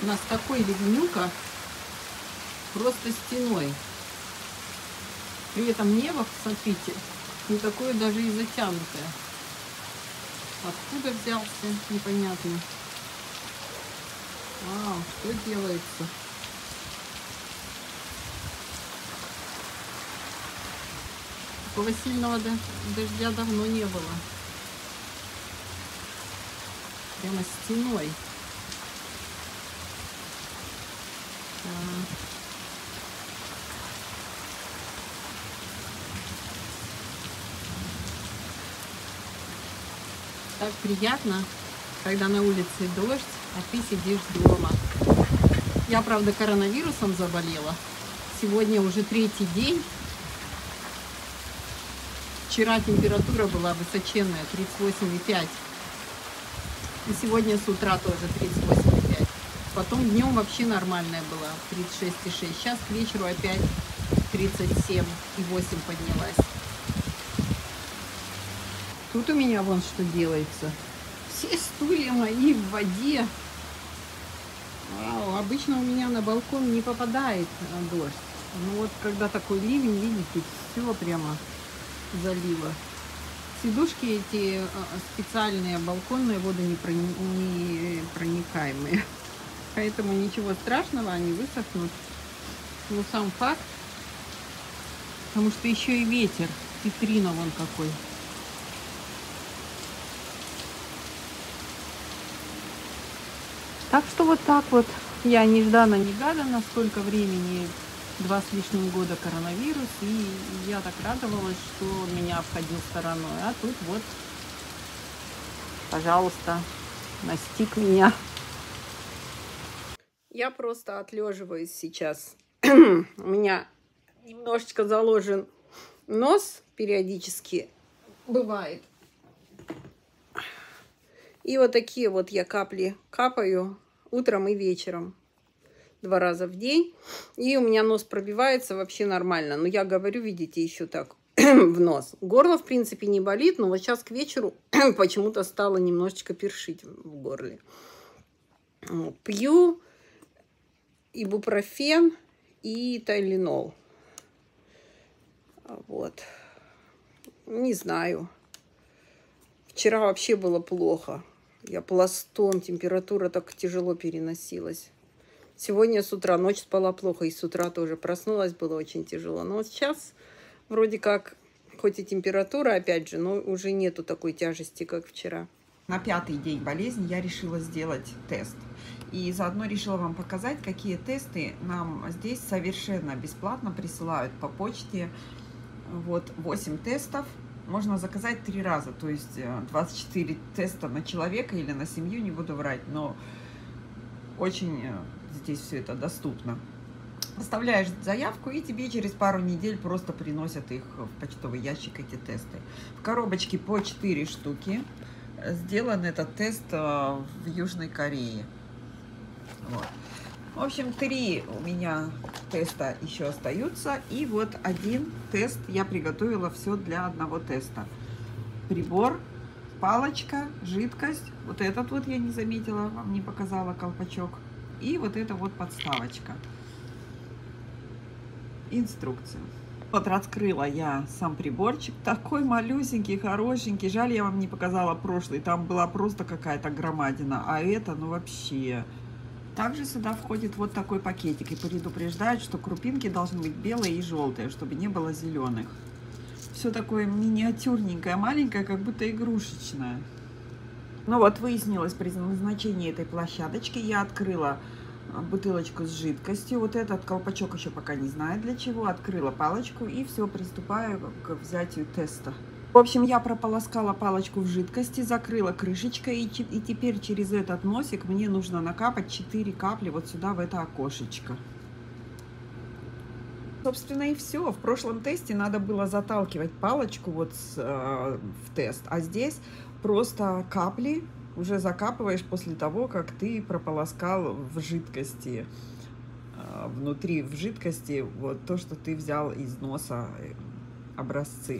У нас такой ливнюка, просто стеной. При этом небо, смотрите, не такое даже и затянутое. Откуда взялся, непонятно. Вау, что делается? Такого сильного дождя давно не было. Прямо стеной. Так приятно, когда на улице дождь, а ты сидишь дома. Я, правда, коронавирусом заболела. Сегодня уже 3-й день. Вчера температура была высоченная, 38,5. И сегодня с утра тоже 38,5. Потом днем вообще нормальная была, 36,6. Сейчас к вечеру опять 37,8 поднялась. Тут у меня вон что делается. Все стулья мои в воде. Вау, обычно у меня на балкон не попадает дождь. Но вот когда такой ливень, видите, все прямо залило. Сидушки эти специальные, балконные, водонепроникаемые. Поэтому ничего страшного, они высохнут. Но сам факт, потому что еще и ветер, ветрина вон какой. Так что вот так вот. Я нежданно-негаданно, столько времени, 2 с лишним года коронавирус, и я так радовалась, что он меня обходил стороной. А тут вот, пожалуйста, настиг меня. Я просто отлеживаюсь сейчас. У меня немножечко заложен нос, периодически бывает. И вот такие вот я капли капаю утром и вечером. 2 раза в день. И у меня нос пробивается вообще нормально. Но я говорю, видите, еще так в нос. Горло, в принципе, не болит, но вот сейчас к вечеру почему-то стало немножечко першить в горле. Пью ибупрофен и тайленол. Вот. Не знаю. Вчера вообще было плохо. Я пластом, температура так тяжело переносилась. Сегодня с утра, ночь спала плохо, и с утра тоже проснулась, было очень тяжело. Но вот сейчас вроде как, хоть и температура, опять же, но уже нету такой тяжести, как вчера. На 5-й день болезни я решила сделать тест. И заодно решила вам показать, какие тесты нам здесь совершенно бесплатно присылают по почте. Вот 8 тестов. Можно заказать 3 раза, то есть 24 теста на человека или на семью, не буду врать, но очень здесь все это доступно. Оставляешь заявку, и тебе через пару недель просто приносят их в почтовый ящик, эти тесты. В коробочке по 4 штуки. Сделан этот тест в Южной Корее. Вот. В общем, 3 у меня теста еще остаются. И вот 1 тест я приготовила все для одного теста. Прибор, палочка, жидкость. Вот этот вот я не заметила, вам не показала колпачок. И вот эта вот подставочка. Инструкция. Вот раскрыла я сам приборчик. Такой малюсенький, хорошенький. Жаль, я вам не показала прошлый. Там была просто какая-то громадина. А это, ну вообще... Также сюда входит вот такой пакетик и предупреждает, что крупинки должны быть белые и желтые, чтобы не было зеленых. Все такое миниатюрненькое, маленькое, как будто игрушечное. Ну вот, выяснилось предназначение этой площадочки. Я открыла бутылочку с жидкостью. Вот этот колпачок еще пока не знаю для чего. Открыла палочку и все, приступаю к взятию теста. В общем, я прополоскала палочку в жидкости, закрыла крышечкой, и теперь через этот носик мне нужно накапать 4 капли вот сюда, в это окошечко. Собственно, и все. В прошлом тесте надо было заталкивать палочку вот в тест, а здесь просто капли уже закапываешь после того, как ты прополоскал в жидкости, внутри в жидкости вот то, что ты взял из носа, образцы.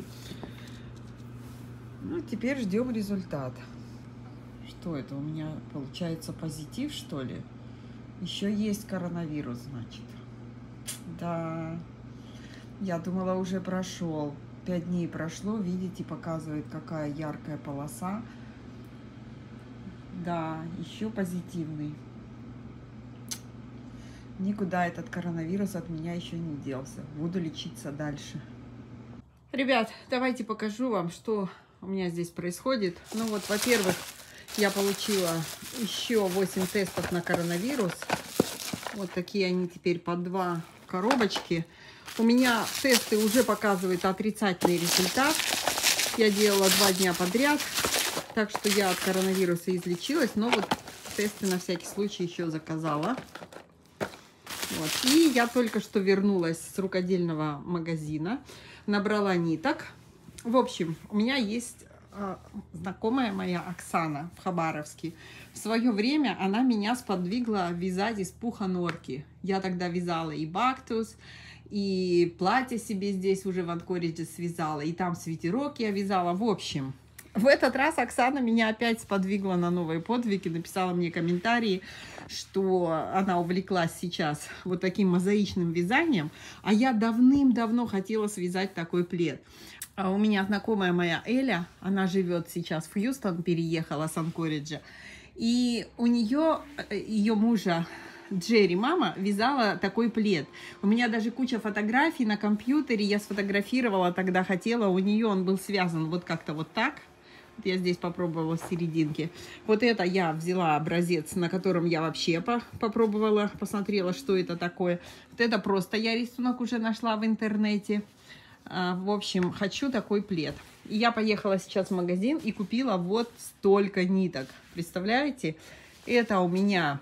Ну, теперь ждем результат. Что это у меня получается, позитив, что ли? Еще есть коронавирус, значит. Да, я думала, уже прошел. 5 дней прошло, видите, показывает, какая яркая полоса. Да, еще позитивный. Никуда этот коронавирус от меня еще не делся. Буду лечиться дальше. Ребят, давайте покажу вам, что у меня здесь происходит. Ну вот, во-первых, я получила еще 8 тестов на коронавирус. Вот такие они теперь по 2 коробочки. У меня тесты уже показывают отрицательный результат. Я делала 2 дня подряд, так что я от коронавируса излечилась. Но вот тесты на всякий случай еще заказала. Вот. И я только что вернулась с рукодельного магазина, набрала ниток. В общем, у меня есть знакомая моя Оксана в Хабаровске. В свое время она меня сподвигла вязать из пуха норки. Я тогда вязала и бактус, и платье себе здесь уже в Анкоридже связала, и там свитерок я вязала. В общем, в этот раз Оксана меня опять сподвигла на новые подвиги, написала мне комментарии, что она увлеклась сейчас вот таким мозаичным вязанием, а я давным-давно хотела связать такой плед. А у меня знакомая моя Эля, она живет сейчас в Хьюстон, переехала с Анкориджа, и у нее, ее мужа Джерри, мама, вязала такой плед. У меня даже куча фотографий на компьютере, я сфотографировала, тогда хотела, у нее он был связан вот как-то вот так. Я здесь попробовала в серединке. Вот это я взяла образец, на котором я вообще попробовала, посмотрела, что это такое. Вот это просто я рисунок уже нашла в интернете. В общем, хочу такой плед. И я поехала сейчас в магазин и купила вот столько ниток. Представляете? Это у меня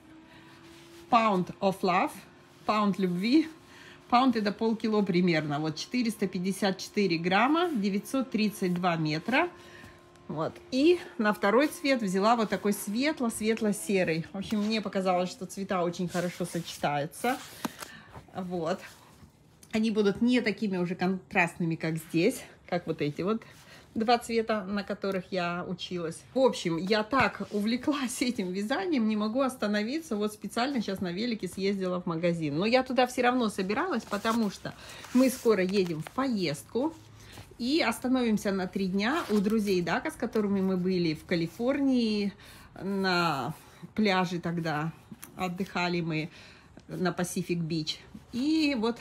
Pound of Love, паунд любви. Паунд это полкило примерно. Вот 454 грамма, 932 метра. Вот. И на второй цвет взяла вот такой светло-светло-серый. В общем, мне показалось, что цвета очень хорошо сочетаются. Вот. Они будут не такими уже контрастными, как здесь, как вот эти вот 2 цвета, на которых я училась. В общем, я так увлеклась этим вязанием, не могу остановиться. Вот специально сейчас на велике съездила в магазин. Но я туда все равно собиралась, потому что мы скоро едем в поездку. И остановимся на 3 дня у друзей Дака, с которыми мы были в Калифорнии, на пляже тогда отдыхали мы на Pacific Beach. И вот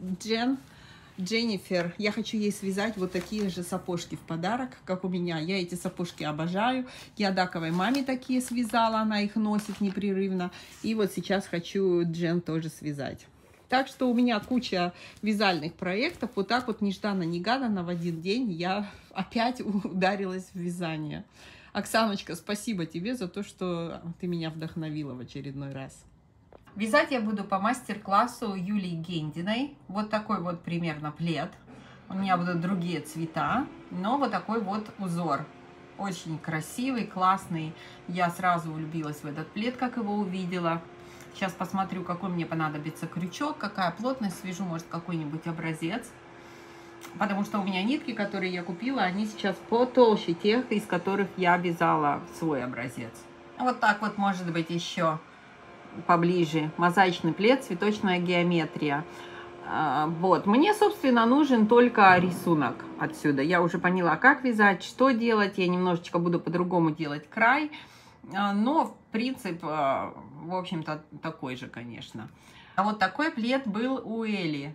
Дженнифер, я хочу ей связать вот такие же сапожки в подарок, как у меня. Я эти сапожки обожаю. Я Даковой маме такие связала, она их носит непрерывно. И вот сейчас хочу Джен тоже связать. Так что у меня куча вязальных проектов. Вот так вот нежданно-негаданно в один день я опять ударилась в вязание. Оксаночка, спасибо тебе за то, что ты меня вдохновила в очередной раз. Вязать я буду по мастер-классу Юлии Гендиной. Вот такой вот примерно плед. У меня будут другие цвета, но вот такой вот узор. Очень красивый, классный. Я сразу влюбилась в этот плед, как его увидела. Сейчас посмотрю, какой мне понадобится крючок, какая плотность, свяжу, может, какой-нибудь образец. Потому что у меня нитки, которые я купила, они сейчас потолще тех, из которых я вязала свой образец. Вот так вот, может быть, еще поближе. Мозаичный плед, цветочная геометрия. Вот. Мне, собственно, нужен только рисунок отсюда. Я уже поняла, как вязать, что делать. Я немножечко буду по-другому делать край. Но принцип, в общем-то, такой же, конечно. А вот такой плед был у Эли.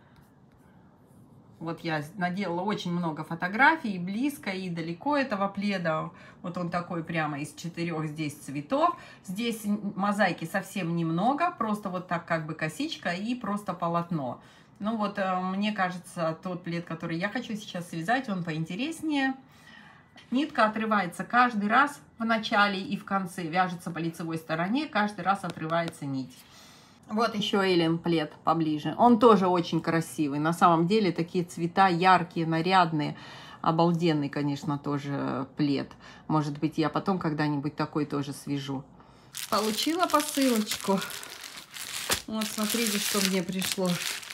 Вот я наделала очень много фотографий, близко и далеко этого пледа. Вот он такой прямо из 4 здесь цветов. Здесь мозаики совсем немного, просто вот так как бы косичка и просто полотно. Ну вот, мне кажется, тот плед, который я хочу сейчас связать, он поинтереснее. Нитка отрывается каждый раз в начале и в конце, вяжется по лицевой стороне, каждый раз отрывается нить. Вот еще Эллен плед поближе. Он тоже очень красивый. На самом деле такие цвета яркие, нарядные. Обалденный, конечно, тоже плед. Может быть, я потом когда-нибудь такой тоже свяжу. Получила посылочку. Вот, смотрите, что мне пришло.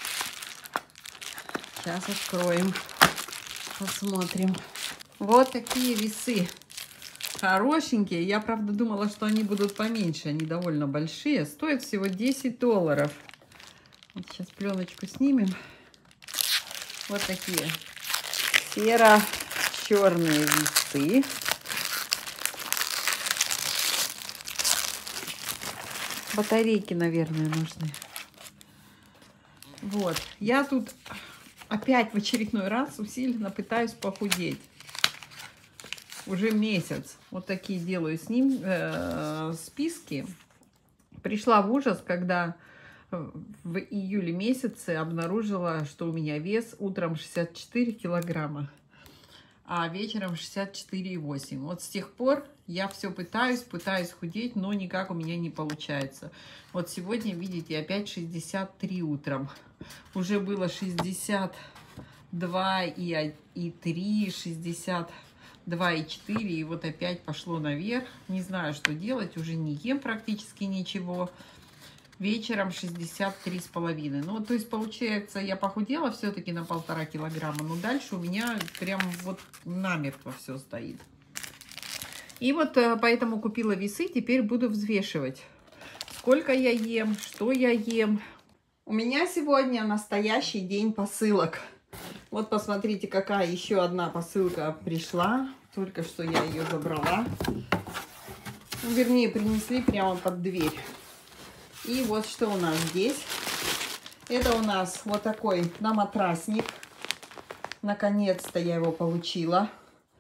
Сейчас откроем. Посмотрим. Вот такие весы. Хорошенькие. Я, правда, думала, что они будут поменьше. Они довольно большие. Стоят всего $10. Вот сейчас пленочку снимем. Вот такие серо-черные весы. Батарейки, наверное, нужны. Вот. Я тут опять в очередной раз усиленно пытаюсь похудеть. Уже месяц. Вот такие делаю с ним списки. Пришла в ужас, когда в июле месяце обнаружила, что у меня вес утром 64 килограмма, а вечером 64,8. Вот с тех пор я все пытаюсь худеть, но никак у меня не получается. Вот сегодня, видите, опять 63 утром. Уже было 62,3, 62,4, и вот опять пошло наверх. Не знаю, что делать, уже не ем практически ничего. Вечером 63,5. Ну, то есть, получается, я похудела все-таки на 1,5 килограмма, но дальше у меня прям вот намертво все стоит. И вот поэтому купила весы, теперь буду взвешивать, сколько я ем, что я ем. У меня сегодня настоящий день посылок. Вот посмотрите, какая еще одна посылка пришла. Только что я ее забрала. Ну, вернее, принесли прямо под дверь. И вот что у нас здесь. Это у нас вот такой наматрасник. Наконец-то я его получила.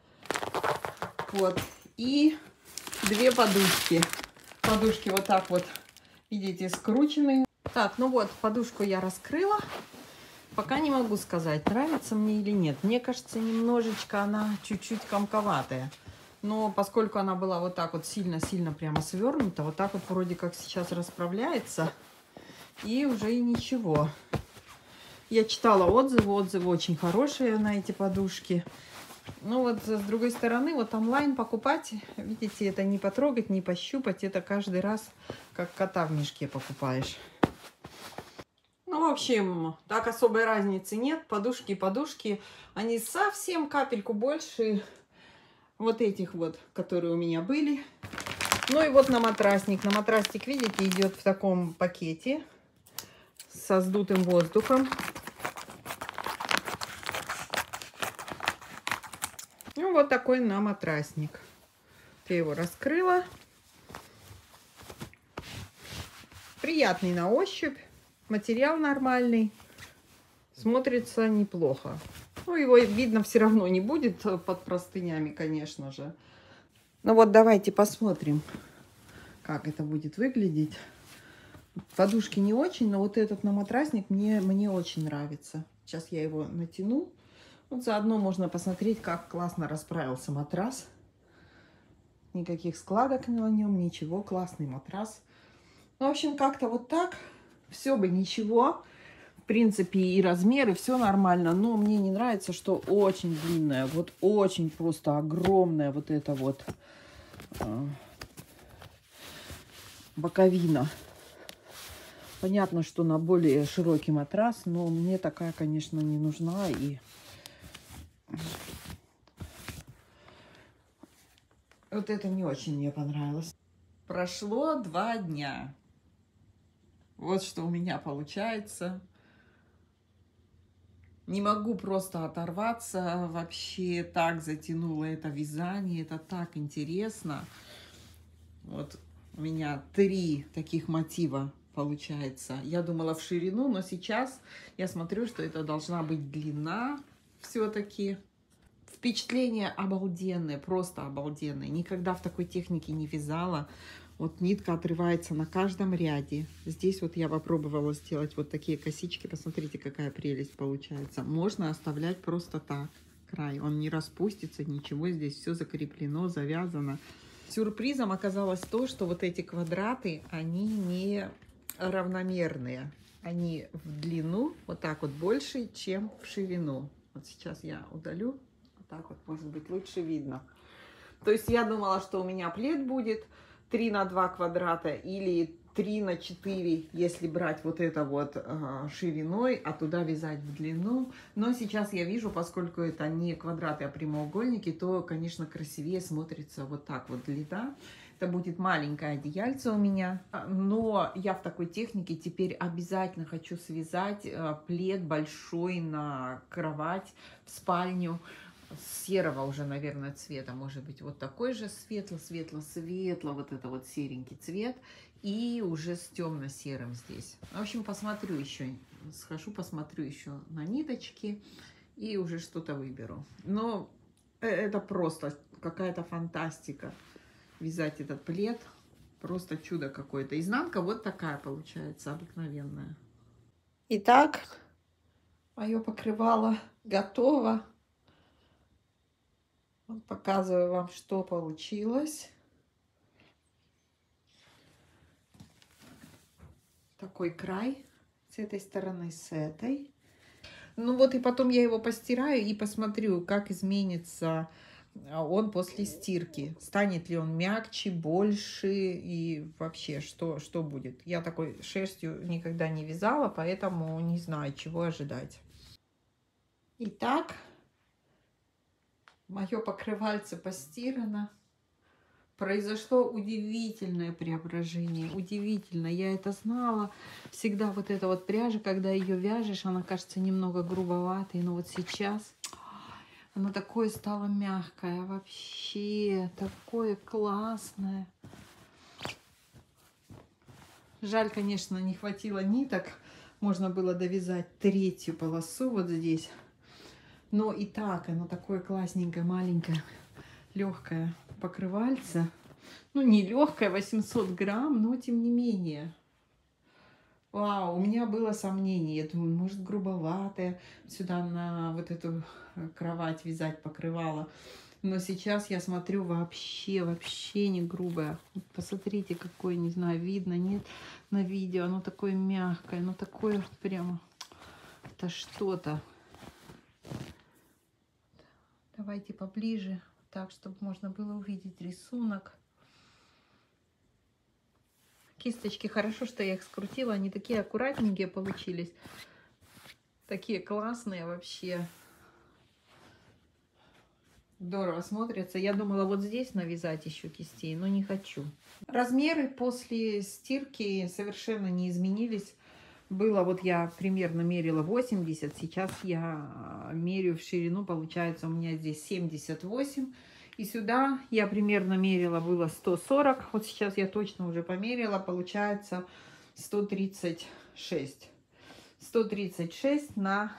Вот. И 2 подушки. Подушки вот так вот, видите, скрученные. Так, ну вот, подушку я раскрыла. Пока не могу сказать, нравится мне или нет. Мне кажется, немножечко она чуть-чуть комковатая. Но поскольку она была вот так вот сильно-сильно прямо свернута, вот так вот вроде как сейчас расправляется. И уже и ничего. Я читала отзывы очень хорошие на эти подушки. Ну вот с другой стороны, вот онлайн покупать, видите, это не потрогать, не пощупать. Это каждый раз как кота в мешке покупаешь. Ну, в общем, так особой разницы нет. Подушки, они совсем капельку больше вот этих вот, которые у меня были. Ну и вот наматрасник. Наматрасник, видите, идет в таком пакете со сдутым воздухом. Ну, вот такой наматрасник. Я его раскрыла. Приятный на ощупь. Материал нормальный. Смотрится неплохо. Ну, его видно все равно не будет под простынями, конечно же. Ну вот давайте посмотрим, как это будет выглядеть. Подушки не очень, но вот этот наматрасник мне очень нравится. Сейчас я его натяну. Вот заодно можно посмотреть, как классно расправился матрас. Никаких складок на нем, ничего. Классный матрас. Ну, в общем, как-то вот так. Все бы ничего. В принципе, и размеры, все нормально. Но мне не нравится, что очень длинная. Вот очень просто огромная вот эта вот боковина. Понятно, что на более широкий матрас, но мне такая, конечно, не нужна. И вот это не очень мне понравилось. Прошло 2 дня. Вот что у меня получается. Не могу просто оторваться. Вообще так затянуло это вязание. Это так интересно. Вот у меня 3 таких мотива получается. Я думала в ширину, но сейчас я смотрю, что это должна быть длина все-таки. Впечатление обалденное, просто обалденное. Никогда в такой технике не вязала. Вот нитка отрывается на каждом ряде. Здесь вот я попробовала сделать вот такие косички. Посмотрите, какая прелесть получается. Можно оставлять просто так край. Он не распустится, ничего. Здесь все закреплено, завязано. Сюрпризом оказалось то, что вот эти квадраты, они не равномерные. Они в длину вот так вот больше, чем в ширину. Вот сейчас я удалю. Вот так вот, может быть, лучше видно. То есть я думала, что у меня плед будет 3 на 2 квадрата или 3 на 4, если брать вот это вот шириной, а туда вязать в длину. Но сейчас я вижу, поскольку это не квадраты, а прямоугольники, то, конечно, красивее смотрится вот так вот длина. Это будет маленькое одеяльце у меня. Но я в такой технике теперь обязательно хочу связать плед большой на кровать в спальню. Серого уже, наверное, цвета. Может быть, вот такой же светло-светло-светло. Вот это вот серенький цвет. И уже с темно-серым здесь. В общем, посмотрю еще. Схожу, посмотрю еще на ниточки. И уже что-то выберу. Но это просто какая-то фантастика. Вязать этот плед. Просто чудо какое-то. Изнанка вот такая получается, обыкновенная. Итак, мое покрывало готово. Вот показываю вам, что получилось. Такой край с этой стороны, с этой. Ну вот и потом я его постираю и посмотрю, как изменится он после стирки. Станет ли он мягче, больше и вообще что будет. Я такой шерстью никогда не вязала, поэтому не знаю, чего ожидать. Итак, мое покрывальце постирано. Произошло удивительное преображение, удивительно. Я это знала. Всегда вот эта вот пряжа, когда ее вяжешь, она кажется немного грубоватой. Но вот сейчас она такое стало мягкое, вообще такое классное. Жаль, конечно, не хватило ниток. Можно было довязать 3-ю полосу вот здесь. Но и так оно такое классненькое, маленькое, легкое покрывальце. Ну, не легкое, 800 грамм, но тем не менее. Вау, у меня было сомнение. Я думаю, может, грубоватое сюда на вот эту кровать вязать покрывало. Но сейчас я смотрю, вообще не грубое. Посмотрите, какое, не знаю, видно, нет на видео. Оно такое мягкое, оно такое прямо, это что-то. Давайте поближе, так, чтобы можно было увидеть рисунок. Кисточки, хорошо, что я их скрутила. Они такие аккуратненькие получились. Такие классные вообще. Здорово смотрятся. Я думала вот здесь навязать еще кистей, но не хочу. Размеры после стирки совершенно не изменились. Было вот я примерно мерила 80, сейчас я меряю в ширину, получается у меня здесь 78. И сюда я примерно мерила, было 140. Вот сейчас я точно уже померила, получается 136. 136 на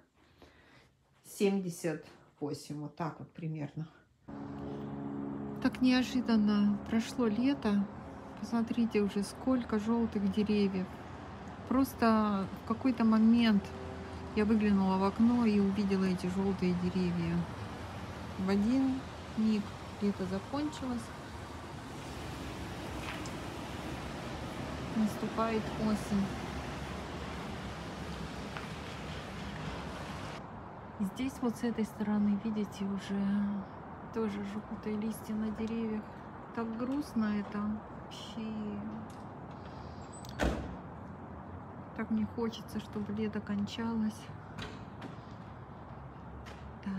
78. Вот так вот примерно. Так неожиданно прошло лето. Посмотрите уже, сколько желтых деревьев. Просто в какой-то момент я выглянула в окно и увидела эти желтые деревья. В один миг лето закончилось. Наступает осень. И здесь вот с этой стороны, видите, уже тоже желтые листья на деревьях. Так грустно это вообще. Так мне хочется, чтобы лето кончалось. Да.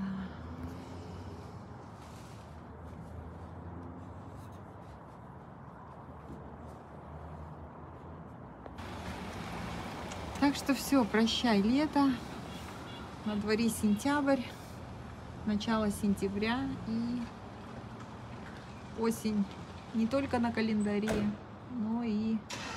Так что все, прощай, лето. На дворе сентябрь, начало сентября и осень не только на календаре, но и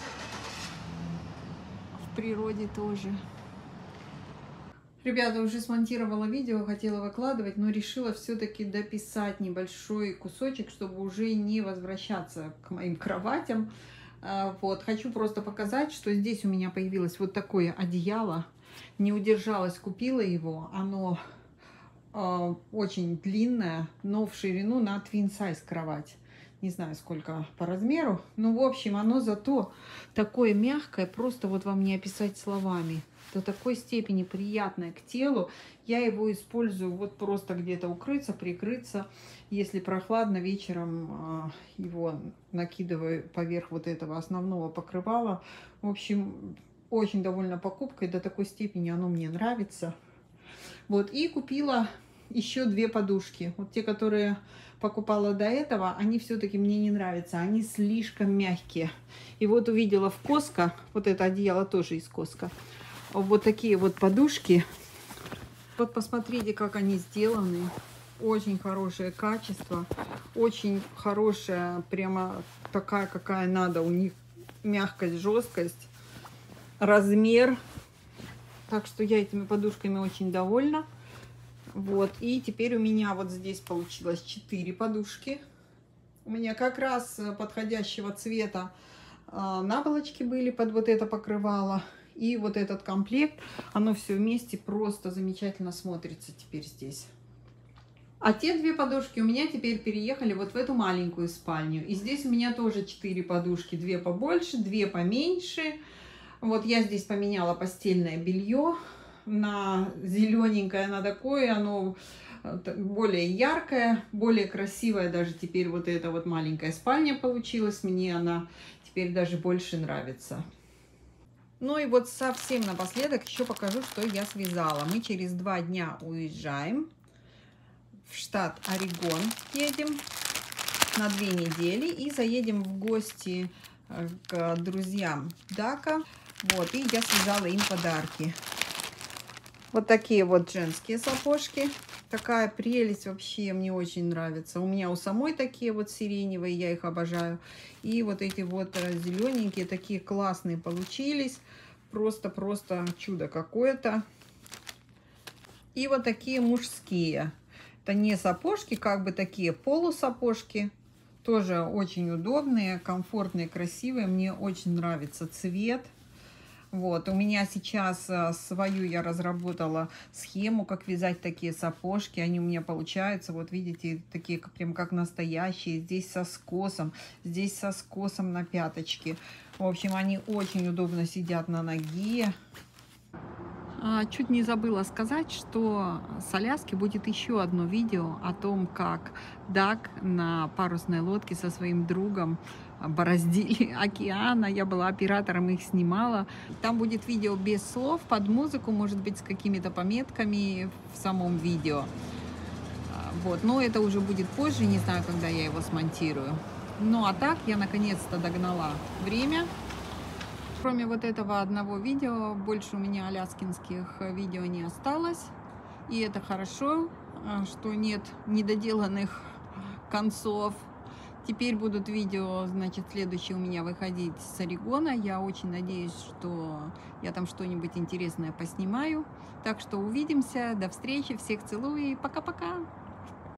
в природе тоже. Ребята, уже смонтировала видео, хотела выкладывать, но решила все-таки дописать небольшой кусочек, чтобы уже не возвращаться к моим кроватям. Вот, хочу просто показать, что здесь у меня появилось вот такое одеяло. Не удержалась, купила его. Оно очень длинное, но в ширину на twin size кровать. Не знаю, сколько по размеру. Ну, в общем, оно зато такое мягкое, просто вот вам не описать словами. До такой степени приятное к телу. Я его использую вот просто где-то укрыться, прикрыться. Если прохладно, вечером его накидываю поверх вот этого основного покрывала. В общем, очень довольна покупкой. До такой степени оно мне нравится. Вот, и купила еще 2 подушки. Вот те, которые покупала до этого, они все-таки мне не нравятся. Они слишком мягкие. И вот увидела в Costco, вот это одеяло тоже из Costco, вот такие вот подушки. Вот посмотрите, как они сделаны. Очень хорошее качество. Очень хорошая, прямо такая, какая надо. У них мягкость, жесткость, размер. Так что я этими подушками очень довольна. Вот. И теперь у меня вот здесь получилось 4 подушки. У меня как раз подходящего цвета наволочки были под вот это покрывало. И вот этот комплект, оно все вместе просто замечательно смотрится теперь здесь. А те 2 подушки у меня теперь переехали вот в эту маленькую спальню. И здесь у меня тоже 4 подушки. 2 побольше, 2 поменьше. Вот я здесь поменяла постельное белье на зелененькое, на такое. Оно более яркое, более красивое. Даже теперь вот эта вот маленькая спальня получилась. Мне она теперь даже больше нравится. Ну и вот совсем напоследок еще покажу, что я связала. Мы через 2 дня уезжаем в штат Орегон. Едем на 2 недели и заедем в гости к друзьям Дака. Вот, и я связала им подарки. Вот такие вот женские сапожки. Такая прелесть вообще, мне очень нравится. У меня у самой такие вот сиреневые, я их обожаю. И вот эти вот зелененькие, такие классные получились. Просто чудо какое-то. И вот такие мужские. Это не сапожки, как бы такие полусапожки. Тоже очень удобные, комфортные, красивые. Мне очень нравится цвет. Вот, у меня сейчас свою я разработала схему, как вязать такие сапожки. Они у меня получаются, вот видите, такие прям как настоящие. Здесь со скосом на пяточке. В общем, они очень удобно сидят на ноге. Чуть не забыла сказать, что с Аляски будет еще одно видео о том, как Дак на парусной лодке со своим другом бороздили океана. Я была оператором, их снимала. Там будет видео без слов, под музыку, может быть, с какими-то пометками в самом видео. Вот, но это уже будет позже, не знаю, когда я его смонтирую. Ну а так я наконец-то догнала время. Кроме вот этого одного видео, больше у меня аляскинских видео не осталось. И это хорошо, что нет недоделанных концов. Теперь будут видео, значит, следующие у меня выходить с Орегона. Я очень надеюсь, что я там что-нибудь интересное поснимаю. Так что увидимся, до встречи, всех целую и пока-пока!